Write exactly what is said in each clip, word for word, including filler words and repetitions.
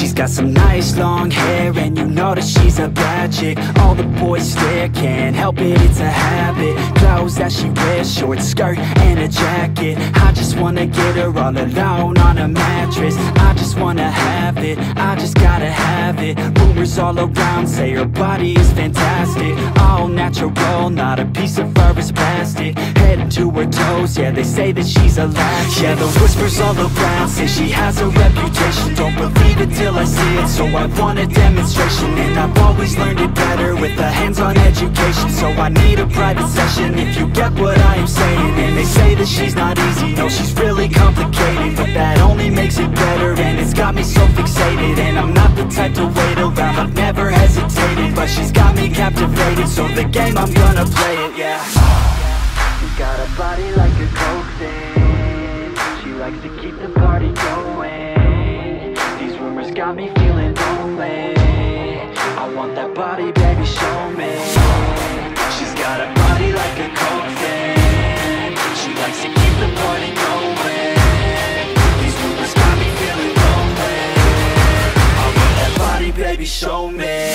She's got some nice long hair, and you know that she's a bad chick. All the boys stare, can't help it, it's a habit. Clothes that she wears, short skirt and a jacket. I just wanna get her all alone on a mattress. I just wanna have it, I just gotta have it. Rumors all around say her body is fantastic. All natural, not a piece of fur is plastic. Head to her toes, yeah, they say that she's a latch. Yeah, the whispers all around say she has a reputation. Don't believe it till I see it, so I want a demonstration. And I've always learned it better with a hands-on education. So I need a private session if you get what I am saying. And they say that she's not easy, no, she's really complicated. But that only makes it better, and it's got me so fixated. And I'm not the type to wait around, I've never hesitated. But she's got me captivated, so the game, I'm gonna play it, yeah. She's got a body like a coke thing. She likes to keep the party going. These rumors got me feeling lonely. I want that body, baby, show me. She's got a body like a coke thing. She likes to keep the party going. These rumors got me feeling lonely. I want that body, baby, show me.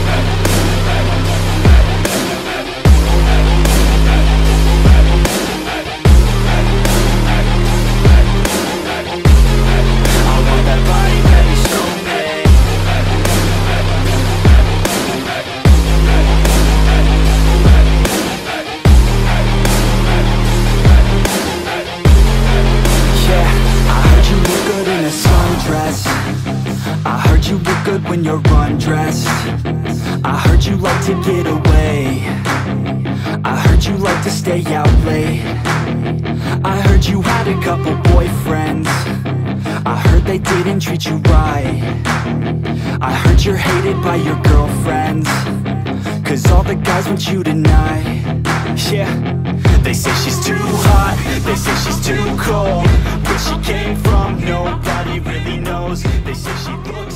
When you're undressed, I heard you like to get away. I heard you like to stay out late. I heard you had a couple boyfriends. I heard they didn't treat you right. I heard you're hated by your girlfriends, cause all the guys want you tonight. Yeah, they say she's too hot, they say she's too cold. Where she came from, nobody really knows. They say she looks